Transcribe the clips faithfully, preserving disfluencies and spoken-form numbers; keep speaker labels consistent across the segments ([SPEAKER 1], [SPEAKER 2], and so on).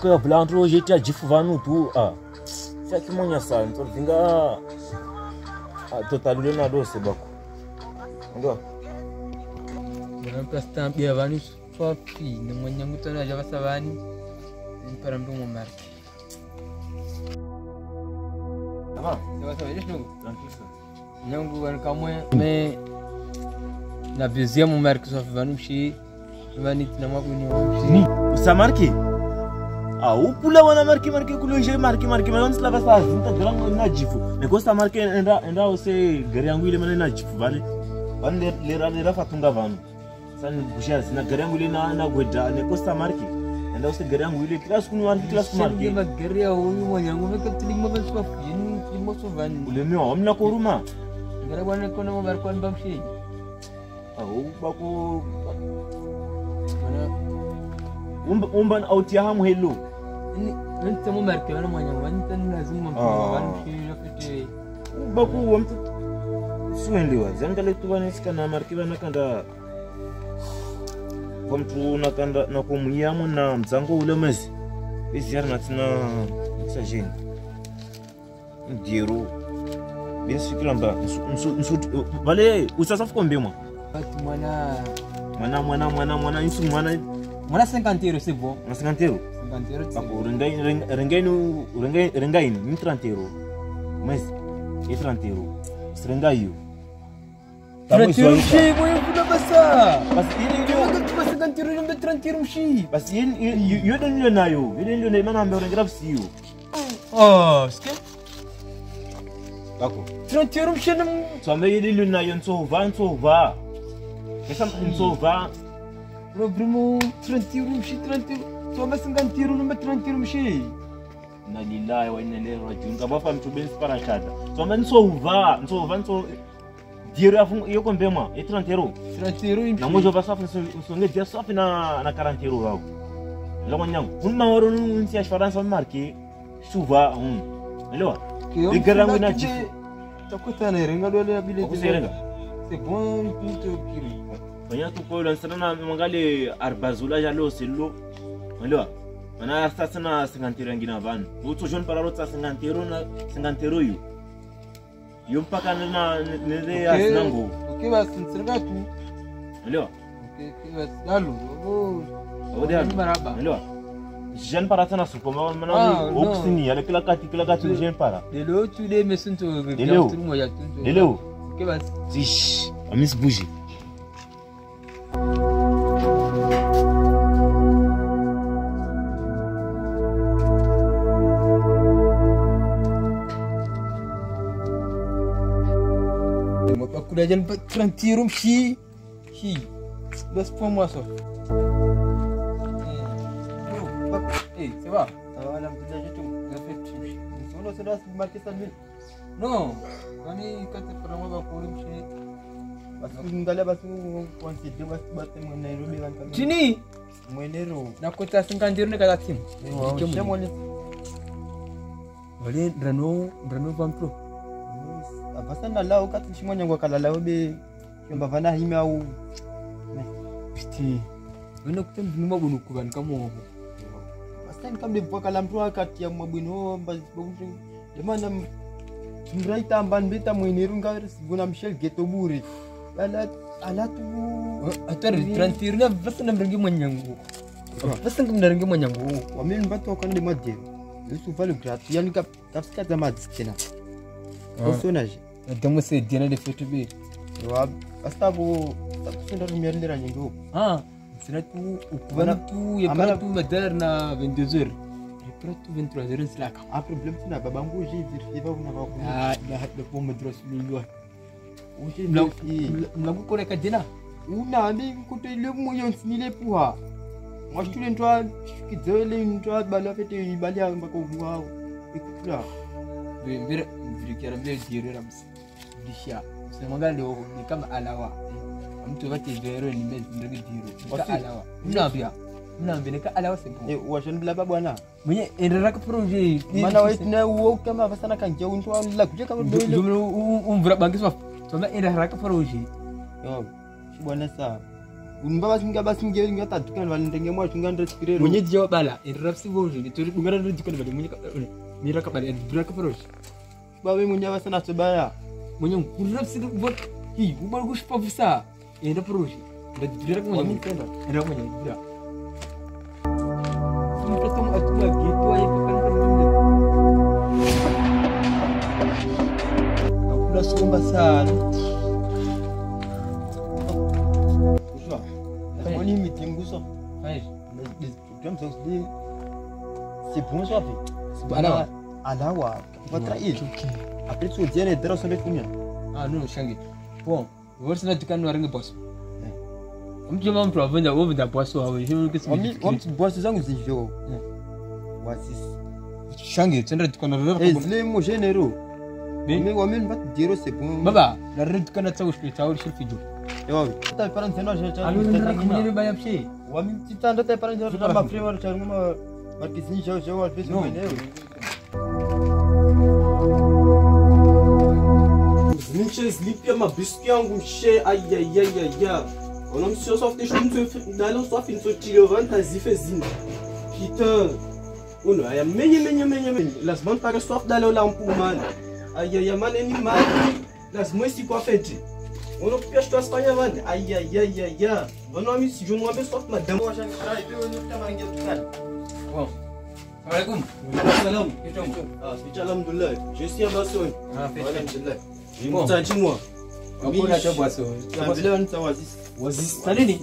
[SPEAKER 1] kwa blanco hoje tia jifu vanu tu ah sia kimonya sana to vinga ah totalule na dose bako ndio
[SPEAKER 2] ndio pasta bia vanu sofi ni mwenye mutana java savani para mtu marque
[SPEAKER 1] ah
[SPEAKER 2] sawa sawa hicho
[SPEAKER 1] tranquilo
[SPEAKER 2] nyangu wan kamwe me na vizia mu marque sofi vanu shi vani tina mabuni
[SPEAKER 1] ni usamarki ah upula wana marki marki kuloje marki marki maana slava sasa zinta grango na jifu nekosta marki enda enda ose gari yangu ile maana na jifu vale vale lera lera fatunga vanu sana bushara sina gari yangu ile na na gweda nekosta marki enda ose gari yangu ile kila siku ni marki kila siku marki
[SPEAKER 2] ndio gari ya huyu mwanyangu mekatili mabani sofi ni kilimo sovani
[SPEAKER 1] ule mio amna koruma
[SPEAKER 2] ngara bwana kona mo marko amba mshi
[SPEAKER 1] au bako umba umba autia hamu hello
[SPEAKER 2] انت مو مركب انا ما انت لازم ممشي لفت
[SPEAKER 1] baku wamtu suendiwa zangale tu banisika na markiba nakanda wamtu nakanda na kumuyamu na mzango ule mezi biziyar natina msajeni ndiru binsikilamba nsu nsu vale usasafu kombemwa
[SPEAKER 2] bati mwana
[SPEAKER 1] mwana mwana mwana mwana insu mwana
[SPEAKER 2] mwana cinquante euros c'est bon
[SPEAKER 1] mwana cinquante euros
[SPEAKER 2] cinquante euros
[SPEAKER 1] bako rengai rengai no rengai rengai ni trente euros mas e trente euros rengai yo
[SPEAKER 2] trente euros mshi boy kuna basa
[SPEAKER 1] bas ile
[SPEAKER 2] ndio tu cinquante euros ndio trente euros mshi
[SPEAKER 1] bas ile yo ndio nayo ile ndio na mana mbele rengai sio
[SPEAKER 2] oh ske
[SPEAKER 1] bako
[SPEAKER 2] trente euros mshi na
[SPEAKER 1] so ile ndio nayo nso va nso va essa nso va
[SPEAKER 2] Bro, primo trente euros mshi trente euros so mas cinquante euros ndio trente euros mshi
[SPEAKER 1] na lillahi wa inna ilaihi rajiun kabapa mtu bensi para chata so man so va nso va nso diero afu yoko mbema e trente euros
[SPEAKER 2] trente euros
[SPEAKER 1] na mojo basafu so nge dia safi na na quarante euros wao lo nyango unma woro nsi a faransa marque suva um elewa igarangu na jifu
[SPEAKER 2] takutana renga dole abile
[SPEAKER 1] kuserenga
[SPEAKER 2] c'est bon tout kiri
[SPEAKER 1] banya tu ko lan sana mangale arbazula jalo sello elewa mana sasa na cinquante euros ngina van uto jon para rota cinquante euros na cinquante euros yo yo mpaka na nere asinango
[SPEAKER 2] okay basi nsirga tu
[SPEAKER 1] elewa
[SPEAKER 2] okay basi dalo oh
[SPEAKER 1] ode
[SPEAKER 2] maraba
[SPEAKER 1] elewa jen para tana supo mana opsini ale kila kati kila kati jen para
[SPEAKER 2] delo tu de mesunto
[SPEAKER 1] Deleu.
[SPEAKER 2] tu moja tu
[SPEAKER 1] Deleu.
[SPEAKER 2] okay basi
[SPEAKER 1] Zish, amis bougie.
[SPEAKER 2] Kuda jan trente euros mshi hi bas pour moi ça eh c'est va
[SPEAKER 3] Ah, alhamdulillah jitu.
[SPEAKER 2] ça fait mshi
[SPEAKER 3] Sono sudah marqué cent mille.
[SPEAKER 2] non kani kata pernah ba ko mshi
[SPEAKER 3] Basi ngala basi consider basi basi mo Nairobi kan kami.
[SPEAKER 2] chini
[SPEAKER 3] Mwenero.
[SPEAKER 2] na kota cinquante euros ne kata tim
[SPEAKER 3] Chamo ni.
[SPEAKER 2] wale rano rano vamtro
[SPEAKER 3] Abasa na lao kati shimonya ngwa kala lao be. Kamba vana hime au.
[SPEAKER 2] piti wena kutem bunuma bunu kuban kamo
[SPEAKER 3] Basi kambe kwa kala mtu kati ya mwabino basi bonjo. Demana mraita amban beta mwenero ngari guna Michel Geto buri. Ala ala tu
[SPEAKER 2] atar trente euros na basta na mrengi manyango basta ngam mrengi manyango
[SPEAKER 3] wameni mbato kan de madje. Yusu vale gratuit yani kap kapska za madskena. Personage.
[SPEAKER 2] damo se diana de fetu be
[SPEAKER 3] Wa astabu senda rumiar ndira nyingo.
[SPEAKER 2] ah sina tu ukubana tu ya
[SPEAKER 3] Amala-
[SPEAKER 2] para tu madar na vingt-deux heures ya para tu vingt-trois heures silaka
[SPEAKER 3] A problem tuna babangu j'ai vérifié ba una ba ku.
[SPEAKER 2] ah da hadda ko madras lulwa
[SPEAKER 3] J'ai vérifié.
[SPEAKER 2] mlagu ko ka dina
[SPEAKER 3] Una ami kuto ile moyo nsinile puha. Moi je ntwa kidole ntwa bala fete ibali amba ko wa. Ikutula.
[SPEAKER 2] be mbira virikera be dire rams disha se mangala de ni kama alawa mtu bate vero ni mezi ndege dire ka
[SPEAKER 3] Wasi-
[SPEAKER 2] alawa mnabia mnabia ka alawa se
[SPEAKER 3] Eh washan bila ba bwana.
[SPEAKER 2] mwenye endera ka projet
[SPEAKER 3] Mana wetu na uo kama basana kan je ntwa la kuje kama dole.
[SPEAKER 2] jumlo umvra bangi swaf so na endera ka projet
[SPEAKER 3] Yo. Shi bwana sa. Unba basi nga basi nge ngata dukana balindenge mwa tunganda spirero.
[SPEAKER 2] Mwenye dia bala, irapsi boje, turi dungana dukana bali mwenye mira ka bali dura ka proje.
[SPEAKER 3] Babe mwenye basi na tobaya.
[SPEAKER 2] Mwenye irapsi bot hi, ubal gush pa visa. Enda proje. Da dura ka mwenye kenda. Enda mwenye dura. Semua tu aku lagi tu aja bukan penting.
[SPEAKER 3] Aku dah somba sana. On y meeting ça.
[SPEAKER 2] Ouais.
[SPEAKER 3] Les programmes sont dit c'est bon ça fait.
[SPEAKER 2] C'est alors
[SPEAKER 3] alawa. Va trair. Après tu viens et dra sobre combien?
[SPEAKER 2] Ah non, shangi. Bon, você na dukana waringa boss. Mjoma mtu avenda wewe nda boss wao. Hiyo kesi.
[SPEAKER 3] Wami wami boss zangu zivyo. Wasi.
[SPEAKER 2] Shangi, tenda dukana rero.
[SPEAKER 3] Eh, les mots généraux. Mais wami va te dire c'est bon.
[SPEAKER 2] Baba, la rero dukana tsawo hospital shirfijo.
[SPEAKER 3] Yo, ta parents no je cha.
[SPEAKER 2] Alo ndra kumnyere baya pshi.
[SPEAKER 3] Wami titanda ta parents no ma free war cha ngoma marketing show show al peso meneu.
[SPEAKER 1] Niche slip ya mabiscuit yangu she ay ay ay ay ay. On a mis sur soft je me d'aller au soif une sortie le vent à zife zin. Putain. Oh non, ya menye menye menye menye. La semaine par soif d'aller là pour mal. Ay ay ay man ni mal. La semaine si quoi fait. On a piège toi Espagne van. Ay ay ay ay ay. On a mis si je moi be soif madame.
[SPEAKER 3] Moi j'en travaille peu on ta mangue tout
[SPEAKER 2] Bon. Assalamualaikum.
[SPEAKER 1] Salam. Ah, c'est alhamdulillah. Je suis à Barcelone.
[SPEAKER 2] Ah, fait.
[SPEAKER 1] Alhamdulillah. Dis moi.
[SPEAKER 2] Aku na cha boaso.
[SPEAKER 3] Vile wanita wazisi.
[SPEAKER 1] Wazisi.
[SPEAKER 2] Nini?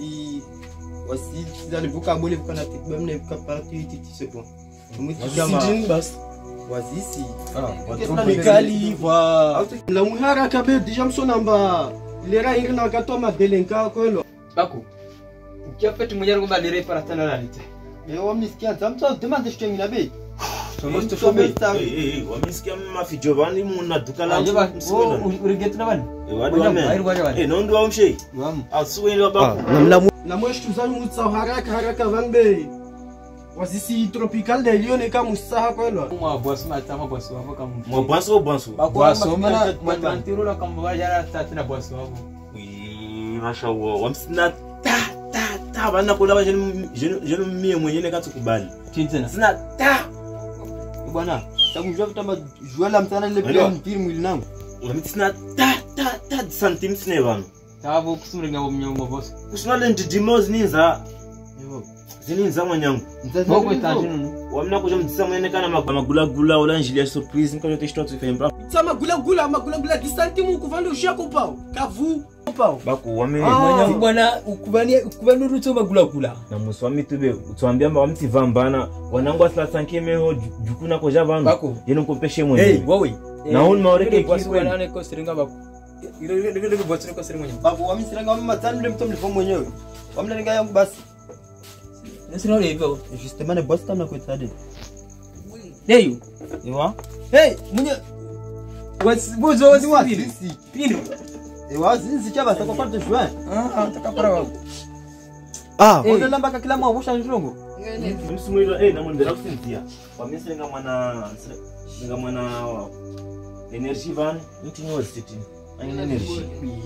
[SPEAKER 3] Wasi dans le vocabulaire qu'on a fait même les parties titi c'est bon.
[SPEAKER 1] Wazisi bas.
[SPEAKER 3] Wazisi.
[SPEAKER 1] Ah, mikali va. La muhara kabe déjà msonamba. Lera irina gato ma delenka ko lo.
[SPEAKER 2] Bako. Ukiapeti mwenyewe ngomba lere para tana lalite.
[SPEAKER 3] Et on miskia tamta demande je t'ai mis be.
[SPEAKER 2] Somo to shobe.
[SPEAKER 1] Eh eh, wamisikia mafi Giovanni muna duka la.
[SPEAKER 2] Aje ba. Oh, urigetu na bani.
[SPEAKER 1] Eh, wadi wame. Eh, nondo wa mshe.
[SPEAKER 2] Wam.
[SPEAKER 1] Asuwe wa bako.
[SPEAKER 3] Namla
[SPEAKER 1] Na mwesh tuzangu mutsa haraka haraka vanbe. Wazisi tropical de Lyon ka musaha ko lo.
[SPEAKER 2] Mwa boss ma tama boss wako kama.
[SPEAKER 1] Mo banso banso.
[SPEAKER 2] Boss mana matantiro la kama wajara tatu na boss wako.
[SPEAKER 1] Oui, mashallah. Wamsina ta ta ta bana kula ba jenu jenu mie mwenyewe ka tukubali.
[SPEAKER 2] Chinzena.
[SPEAKER 1] Sina ta.
[SPEAKER 3] bwana. Takujua kutamba jua la mtana ile pia mpimu ilinangu.
[SPEAKER 1] Wamsina ta ta ta centimes ne bana.
[SPEAKER 2] Tavo kusuringa bomnyongo boss.
[SPEAKER 1] Kusina ndidimoz ninza. Yo. Zininza mwanyangu.
[SPEAKER 2] Boko tajinu.
[SPEAKER 1] Wamna kuja mtisa mwene kana magula gula ola njili ya surprise niko yote shito tufemba.
[SPEAKER 4] Sama gula gula magula gula disantimu kuvanda ushako pao. Kavu pao.
[SPEAKER 1] Bako wame
[SPEAKER 2] Mwanyangu bwana ukubani ukubani ruto magula gula.
[SPEAKER 1] na muswami tube utwambia mba wamti vambana wanangu asla nkeme ho jukuna ko javanu.
[SPEAKER 2] Bako.
[SPEAKER 1] Yeno kopeshe mwene.
[SPEAKER 2] Hey, wewe.
[SPEAKER 1] Na un maoreke
[SPEAKER 2] boss
[SPEAKER 1] kirwe.
[SPEAKER 2] bwana ko siringa bako. Ile ile ile boss ko siringa mwenyewe.
[SPEAKER 3] Babu wamisiranga mama tani mtu mlifo mwenyewe. Wamlenga yangu basi.
[SPEAKER 2] Nasina ile hivyo.
[SPEAKER 3] Justement ne boss tamna kwetade.
[SPEAKER 2] Deyo.
[SPEAKER 3] Ewa?
[SPEAKER 2] Hey, mwenye wasibuzo wasiwili.
[SPEAKER 3] Sisi.
[SPEAKER 2] Pino.
[SPEAKER 3] Ewa sisi chaba sako parte juin.
[SPEAKER 2] Ah, takapara wako.
[SPEAKER 3] Ah,
[SPEAKER 2] Hey.
[SPEAKER 3] wale lamba kila mwa busha njongo.
[SPEAKER 1] Msumwilo eh namondera kusinzia. Wamese nga mwana nga mwana energy van ntinyo city. Ani energy.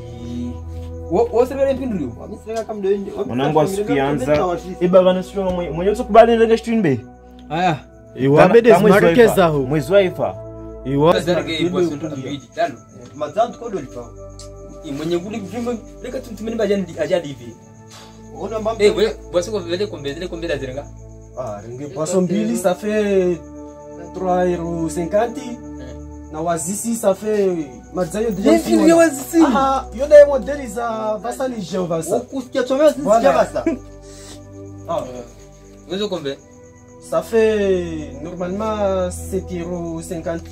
[SPEAKER 2] Wo wosebele pindulio.
[SPEAKER 3] Wamisiranga kama ndio nje.
[SPEAKER 1] Mwanangu asikuanza. Eba bana sio mwenye utakubali ndege shtunbe.
[SPEAKER 2] Aya.
[SPEAKER 4] Iwambe desmarkeza ho.
[SPEAKER 1] Mwezi wa ifa.
[SPEAKER 4] Iwa
[SPEAKER 2] Zarge boss ndo bidi. Dalo.
[SPEAKER 3] Mazantu kodo lipa.
[SPEAKER 2] Mwenye guli guli leka tumtumeni bajani ajali hivi.
[SPEAKER 3] Ona mambo.
[SPEAKER 2] Eh, wewe boss ko vele kombezele kombeza zirenga.
[SPEAKER 4] Ah, ringi poisson mbili ça fait trois euros cinquante. Na wazisi ça fait mazayo déjà.
[SPEAKER 2] Ndio ya wazisi.
[SPEAKER 4] Ah, yoda modeli za basa ni Jehova ça.
[SPEAKER 3] Ukusikia chomea sisi
[SPEAKER 4] Voilà.
[SPEAKER 3] chaba sa.
[SPEAKER 4] Ah,
[SPEAKER 2] Wewe kombe.
[SPEAKER 4] ça fait normalement sept euros cinquante.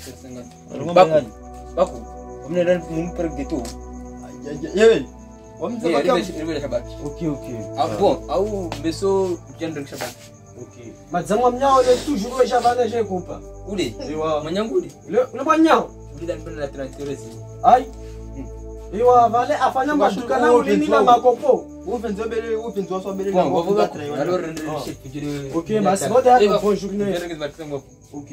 [SPEAKER 2] Bako. Bako. Omne dan mumpere gitu.
[SPEAKER 3] Yewe. Wamsema
[SPEAKER 2] Eh,
[SPEAKER 3] kama
[SPEAKER 2] ribe ribe shabaki.
[SPEAKER 4] OK, OK.
[SPEAKER 2] Ah bon, au meso gender shabaki.
[SPEAKER 4] OK. Mazamwa mnyao le toujours le javana j'ai compa.
[SPEAKER 2] Ule.
[SPEAKER 4] Ewa.
[SPEAKER 2] Mwanyangu ule.
[SPEAKER 4] Le le mnyao.
[SPEAKER 2] Ule dan bana transferesi.
[SPEAKER 4] Ai. Ewa vale afanya mashuka na ulini na makopo.
[SPEAKER 3] uvenzo bele uvenzo so bele
[SPEAKER 2] Bon,
[SPEAKER 3] na
[SPEAKER 2] on va
[SPEAKER 3] battre.
[SPEAKER 2] alors rendre le chef du.
[SPEAKER 4] OK, bah c'est bon d'ailleurs bonne journée.
[SPEAKER 3] OK.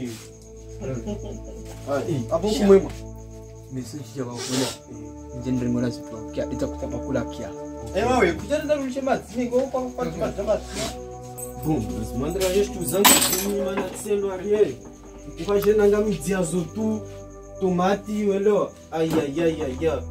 [SPEAKER 3] Ai, apo kumwema.
[SPEAKER 2] Meso jaba kuna. Gender ngona sipo. Kia ita kutabakula kia.
[SPEAKER 3] Eh wewe, kuja ndio ulisema mimi go kwa kwa kwa.
[SPEAKER 4] Bom, mas mandra este usando ni mana tselo ariere. Kwa jena ngam dia zotu tomati welo. Ai ai ai ai ai.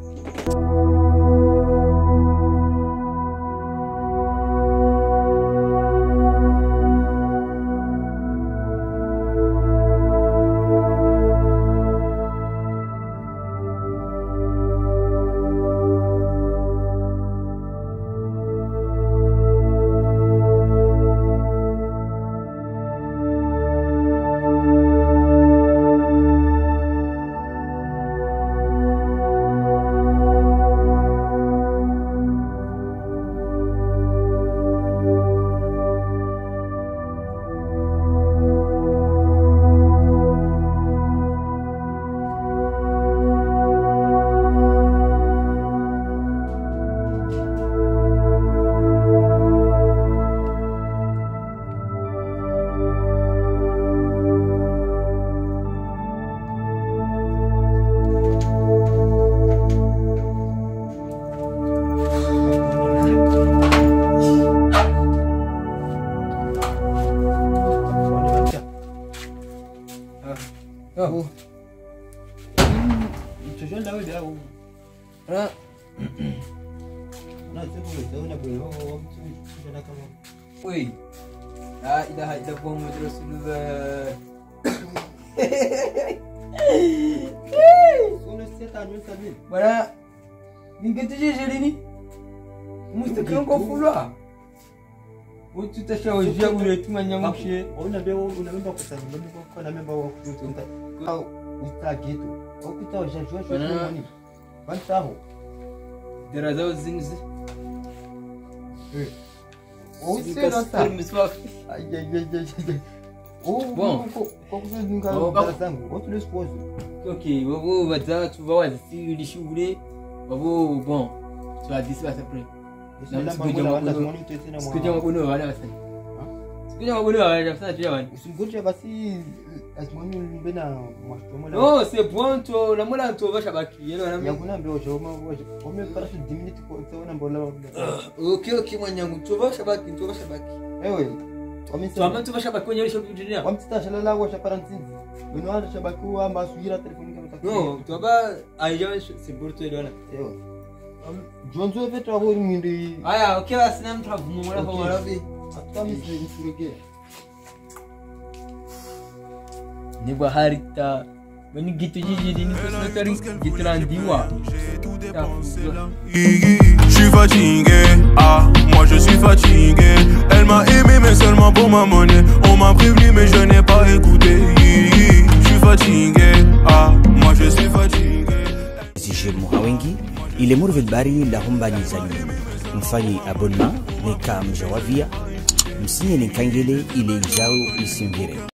[SPEAKER 2] Oh.
[SPEAKER 3] Chochote ndio ndio au.
[SPEAKER 2] Ah.
[SPEAKER 3] Na sisi ndio na bwe wao mtu ndio kama.
[SPEAKER 2] Oi. Ah, ida haida kwa Muhammad
[SPEAKER 3] Kuna sita ndio sabini.
[SPEAKER 2] Bwana ningetije lini? Mustakango fulwa. Wote tashawajia ule tumanyamshe.
[SPEAKER 3] Ona beo unaomba kusanya ndio kwa na member wa kutunza. Au ustageto. Au kitao jajua shule nini? Bantaho.
[SPEAKER 2] Dera zao zinzi.
[SPEAKER 3] Eh. Ou sei lá tá. Ai ai ai ai. Ou
[SPEAKER 2] bom,
[SPEAKER 3] qual que é o lugar da sangue? Outro esposo.
[SPEAKER 2] Ok, vamos bater tu vai fazer de chule. Vamos bom. Tu vai dizer ça après.
[SPEAKER 3] Não se pode falar das mãos tu ensina
[SPEAKER 2] mano. Escuta uma coisa wala basi. Escuta uma coisa wala basi tu yawan.
[SPEAKER 3] Usingoje basi as mãos mbena mwastomo.
[SPEAKER 2] Oh, c'est bon tu la mola tu va shabaki. Yelo na.
[SPEAKER 3] Yakuna mbeo choma woje. Kome para dix minutes kwa utaona mbola.
[SPEAKER 2] Okay, okay mwanyangu tu va shabaki, tu va shabaki.
[SPEAKER 3] Ewe.
[SPEAKER 2] Tu ama tu va shabaki kwenye lisho dunia.
[SPEAKER 3] Wamtita shalala wa shaparantin. Bino hata shabaki wa masuira telefoni kama takio.
[SPEAKER 2] No, tu aba aijawa c'est pour toi dona.
[SPEAKER 3] Ewe. Jonzo vetu wa hori mwindi.
[SPEAKER 2] Aya, okay basi na mtu avumula kwa warabi.
[SPEAKER 3] Hata mimi nisurege.
[SPEAKER 2] Ni baharita. Bani gitu jiji ni kusotari gitu landiwa.
[SPEAKER 5] Je suis fatigué, ah, moi je suis fatigué. Elle m'a aimé mais seulement pour ma monnaie. On m'a prévenu mais je n'ai pas écouté. Je suis fatigué, ah, moi je suis fatigué.
[SPEAKER 6] Zije muhawengi ile murve bari la humbani zalini mfanyi abonnement ne kam jawavia msinye ne kangele ile jao isimvire.